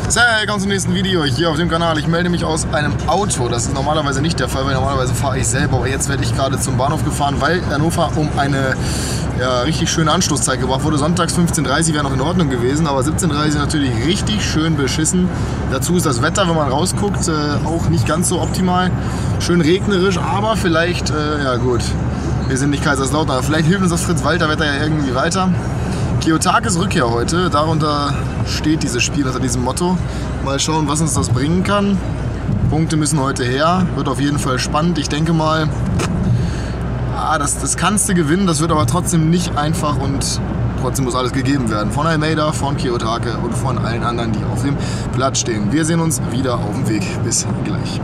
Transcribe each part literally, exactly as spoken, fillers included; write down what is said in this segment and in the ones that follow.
So, willkommen zum nächsten Video hier auf dem Kanal. Ich melde mich aus einem Auto. Das ist normalerweise nicht der Fall, weil normalerweise fahre ich selber. Aber jetzt werde ich gerade zum Bahnhof gefahren, weil Hannover um eine ja, richtig schöne Anstoßzeit gebracht wurde. Sonntags fünfzehn Uhr dreißig wäre noch in Ordnung gewesen, aber siebzehn Uhr dreißig natürlich richtig schön beschissen. Dazu ist das Wetter, wenn man rausguckt, äh, auch nicht ganz so optimal. Schön regnerisch, aber vielleicht, äh, ja gut, wir sind nicht Kaiserslautern. Vielleicht hilft uns das Fritz-Walter-Wetter ja irgendwie weiter. Kiyotakes Rückkehr heute, darunter steht dieses Spiel unter diesem Motto. Mal schauen, was uns das bringen kann. Punkte müssen heute her, wird auf jeden Fall spannend. Ich denke mal, ah, das, das kannst du gewinnen, das wird aber trotzdem nicht einfach und trotzdem muss alles gegeben werden. Von Almeida, von Kiyotake und von allen anderen, die auf dem Platz stehen. Wir sehen uns wieder auf dem Weg. Bis gleich.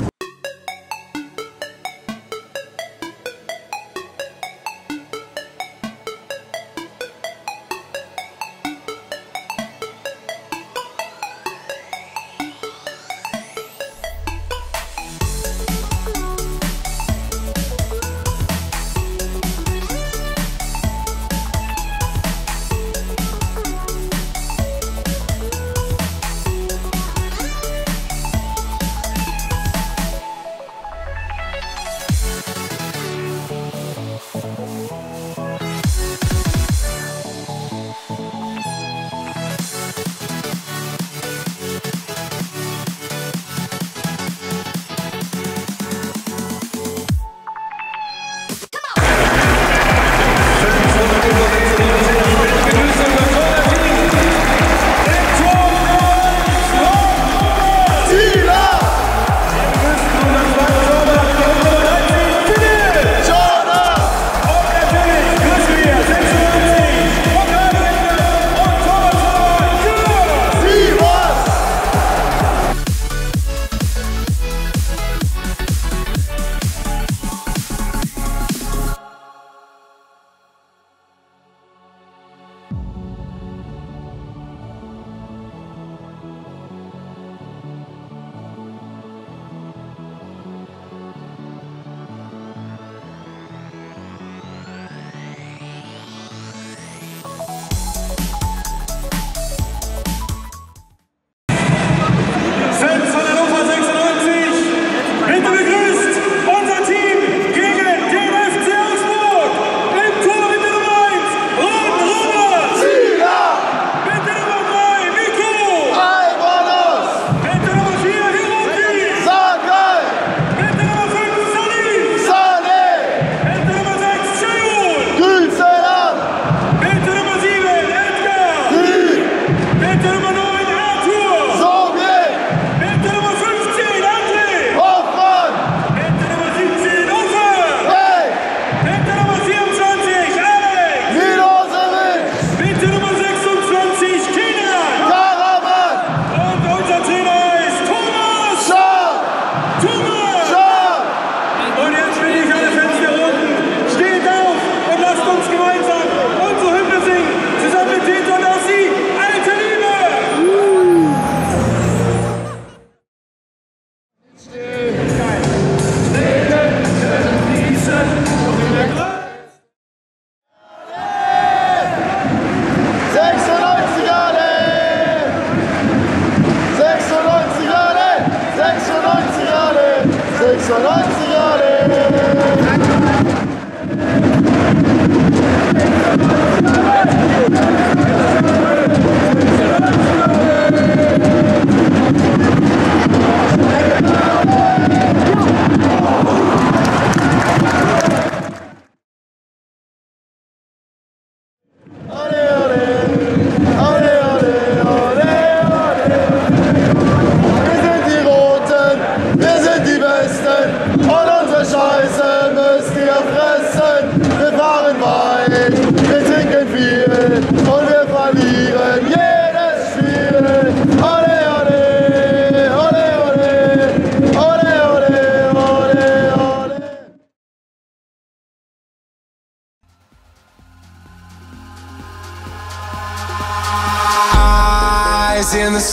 In the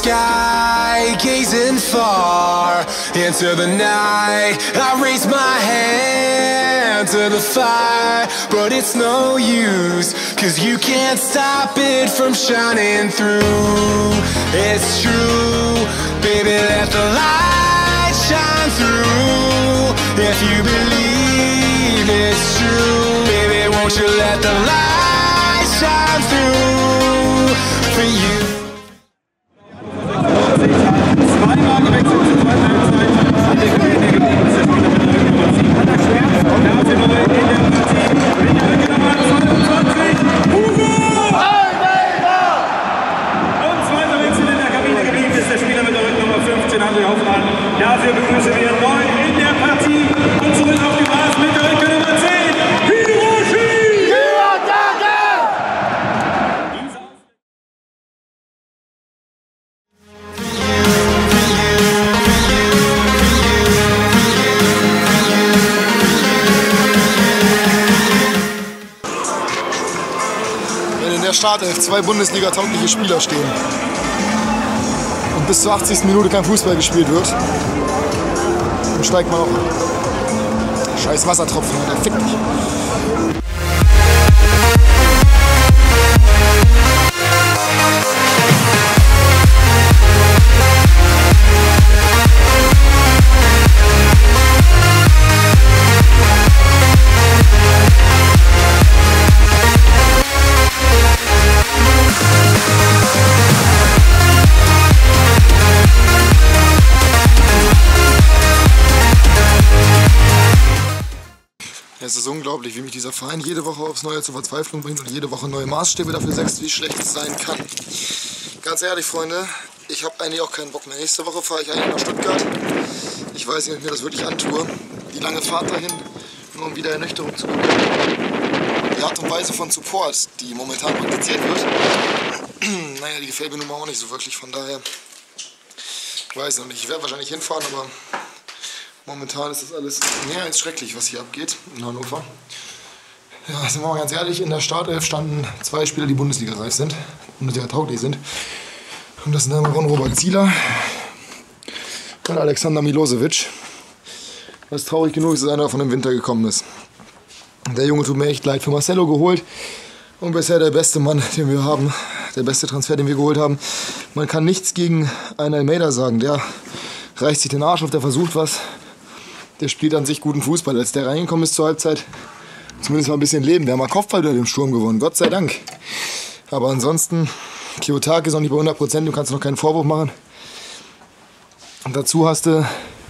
sky, gazing far into the night, I raise my hand to the fire, but it's no use, 'cause you can't stop it from shining through. It's true. Baby, let the light shine through. If you believe it's true, baby, won't you let the light shine through for you. Zweimal gewechselt zur zweiten Halbzeit. An der Kabine geblieben ist der Spieler mit der Rückennummer sieben. An der Schwert, der hat die Nummer in der Partie. Mit der Rückennummer fünfundzwanzig. Hugo! Und zweiter Wechsel in der Kabine geblieben ist der Spieler mit der Rückennummer fünfzehn, André Hoffmann. Dafür begrüßen wir neu in der Partie und zurück auf die Maß mit der Rückennummer zehn. Hiroshi! Der Startelf zwei Bundesliga-taugliche Spieler stehen und bis zur achtzigsten Minute kein Fußball gespielt wird, dann steigt man auch. Scheiß Wassertropfen, Alter, fick dich. Es ist unglaublich, wie mich dieser Verein jede Woche aufs Neue zur Verzweiflung bringt und jede Woche neue Maßstäbe dafür setzt, wie schlecht es sein kann. Ganz ehrlich, Freunde, ich habe eigentlich auch keinen Bock mehr. Nächste Woche fahre ich eigentlich nach Stuttgart. Ich weiß nicht, ob ich mir das wirklich antue. Die lange Fahrt dahin, nur um wieder Ernüchterung zu bekommen. Die Art und Weise von Support, die momentan praktiziert wird, naja, die gefällt mir nun mal auch nicht so wirklich. Von daher, ich weiß noch nicht, ich werde wahrscheinlich hinfahren, aber momentan ist das alles mehr als schrecklich, was hier abgeht in Hannover. Ja, sind wir mal ganz ehrlich, in der Startelf standen zwei Spieler, die Bundesliga-reif sind, Bundesliga-tauglich sind. Und das sind einmal Ron-Robert Zieler und Alexander Milosevic. Was traurig genug ist, dass einer von dem Winter gekommen ist. Der Junge tut mir echt leid. Für Marcelo geholt und bisher der beste Mann, den wir haben, der beste Transfer, den wir geholt haben. Man kann nichts gegen einen Almeida sagen, der reißt sich den Arsch auf, der versucht was. Der spielt an sich guten Fußball. Als der reingekommen ist zur Halbzeit, zumindest mal ein bisschen Leben. Wir haben mal Kopfball durch den Sturm gewonnen, Gott sei Dank. Aber ansonsten, Kiyotake ist noch nicht bei hundert Prozent, du kannst noch keinen Vorwurf machen. Und dazu hast du,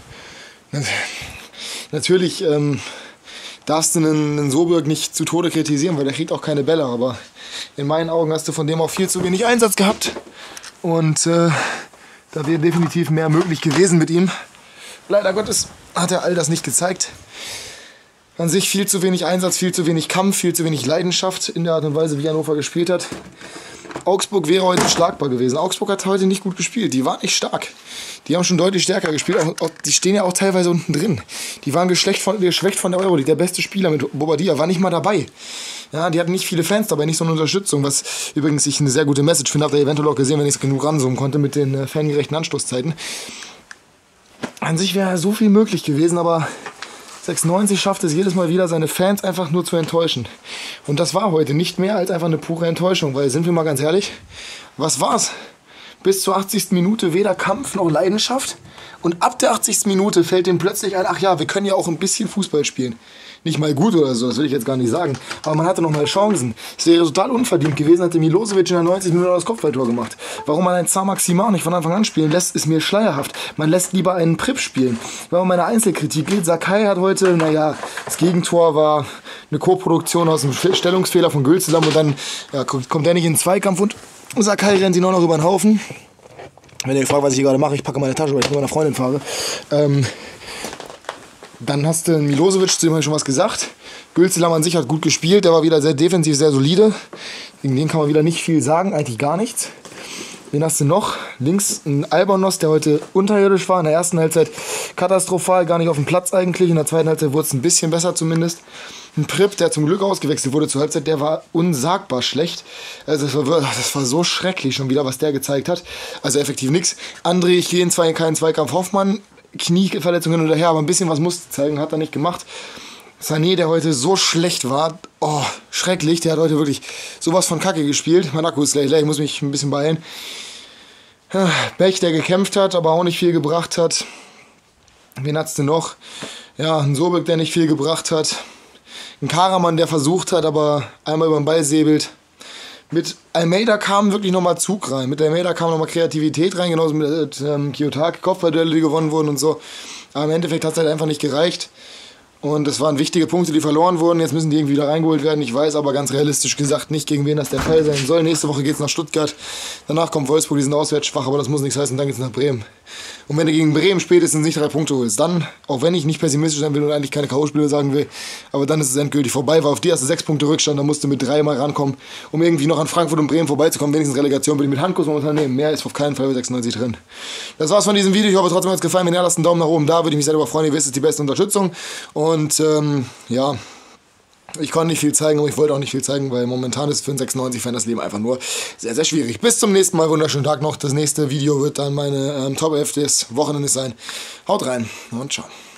natürlich ähm, darfst du einen, einen Soberg nicht zu Tode kritisieren, weil der kriegt auch keine Bälle. Aber in meinen Augen hast du von dem auch viel zu wenig Einsatz gehabt. Und äh, da wäre definitiv mehr möglich gewesen mit ihm. Leider Gottes hat er all das nicht gezeigt. An sich viel zu wenig Einsatz, viel zu wenig Kampf, viel zu wenig Leidenschaft in der Art und Weise, wie Hannover gespielt hat. Augsburg wäre heute schlagbar gewesen. Augsburg hat heute nicht gut gespielt. Die waren nicht stark. Die haben schon deutlich stärker gespielt. Auch, auch, die stehen ja auch teilweise unten drin. Die waren geschwächt von, geschwächt von der Euroleague. Der beste Spieler mit Bobadilla war nicht mal dabei. Ja, die hatten nicht viele Fans dabei, nicht so eine Unterstützung, was übrigens ich eine sehr gute Message finde. Habt ihr eventuell auch gesehen, wenn ich es genug ranzoomen konnte mit den äh, fangerechten Anstoßzeiten. An sich wäre so viel möglich gewesen, aber sechsundneunzig schafft es jedes Mal wieder, seine Fans einfach nur zu enttäuschen. Und das war heute nicht mehr als einfach eine pure Enttäuschung, weil, sind wir mal ganz ehrlich, was war's? Bis zur achtzigsten Minute weder Kampf noch Leidenschaft. Und ab der achtzigsten Minute fällt denen plötzlich ein, ach ja, wir können ja auch ein bisschen Fußball spielen. Nicht mal gut oder so, das will ich jetzt gar nicht sagen. Aber man hatte noch mal Chancen. Es wäre total unverdient gewesen, hätte Milosevic in der neunzigsten Minute das Kopfballtor gemacht. Warum man einen Zamaximar nicht von Anfang an spielen lässt, ist mir schleierhaft. Man lässt lieber einen Prip spielen. Wenn man meine Einzelkritik geht, Sakai hat heute, naja, das Gegentor war eine Co-Produktion aus einem Stellungsfehler von Gülselam und dann ja, kommt, kommt er nicht in den Zweikampf und Sakai rennt ihn auch noch über den Haufen. Wenn ihr fragt, was ich hier gerade mache, ich packe meine Tasche, weil ich mit meiner Freundin fahre. Ähm, Dann hast du Milosevic, zu dem habe ich schon was gesagt. Gülselam an sich hat gut gespielt, der war wieder sehr defensiv, sehr solide. Gegen den kann man wieder nicht viel sagen, eigentlich gar nichts. Wen hast du noch? Links ein Albonos, der heute unterirdisch war. In der ersten Halbzeit katastrophal, gar nicht auf dem Platz eigentlich. In der zweiten Halbzeit wurde es ein bisschen besser zumindest. Ein Prip, der zum Glück ausgewechselt wurde zur Halbzeit, der war unsagbar schlecht. Also das war, das war so schrecklich schon wieder, was der gezeigt hat. Also effektiv nichts. André, ich gehe in zwei, keinen Zweikampf. Hoffmann, Knieverletzung hin und her, aber ein bisschen was musste zeigen, hat er nicht gemacht. Sané, der heute so schlecht war, oh, schrecklich, der hat heute wirklich sowas von Kacke gespielt. Mein Akku ist gleich leer, ich muss mich ein bisschen beeilen. Bech, der gekämpft hat, aber auch nicht viel gebracht hat. Wen hat's denn noch? Ja, ein Sobek, der nicht viel gebracht hat. Ein Karaman, der versucht hat, aber einmal über den Ball säbelt. Mit Almeida kam wirklich nochmal Zug rein. Mit Almeida kam nochmal Kreativität rein, genauso mit ähm, Kiyotaki, Kopfballduelle, die gewonnen wurden und so. Aber im Endeffekt hat es halt einfach nicht gereicht. Und es waren wichtige Punkte, die verloren wurden. Jetzt müssen die irgendwie wieder reingeholt werden. Ich weiß aber ganz realistisch gesagt nicht, gegen wen das der Fall sein soll. Nächste Woche geht es nach Stuttgart. Danach kommt Wolfsburg, die sind auswärts schwach, aber das muss nichts heißen. Dann geht es nach Bremen. Und wenn du gegen Bremen spätestens nicht drei Punkte holst, dann, auch wenn ich nicht pessimistisch sein will und eigentlich keine K O-Spiele sagen will, aber dann ist es endgültig vorbei, weil auf die hast du sechs Punkte Rückstand, da musst du mit drei mal rankommen, um irgendwie noch an Frankfurt und Bremen vorbeizukommen. Wenigstens Relegation würde ich mit Handkuss momentan nehmen. Mehr ist auf keinen Fall bei sechsundneunzig drin. Das war's von diesem Video. Ich hoffe, trotzdem hat es gefallen. Wenn ja, lasst einen Daumen nach oben da, würde ich mich sehr darüber freuen. Ihr wisst, es ist die beste Unterstützung. Und ähm, ja, ich konnte nicht viel zeigen, aber ich wollte auch nicht viel zeigen, weil momentan ist für einen sechsundneunzig-Fan das Leben einfach nur sehr, sehr schwierig. Bis zum nächsten Mal, wunderschönen Tag noch. Das nächste Video wird dann meine ähm, Top elf des Wochenendes sein. Haut rein und ciao.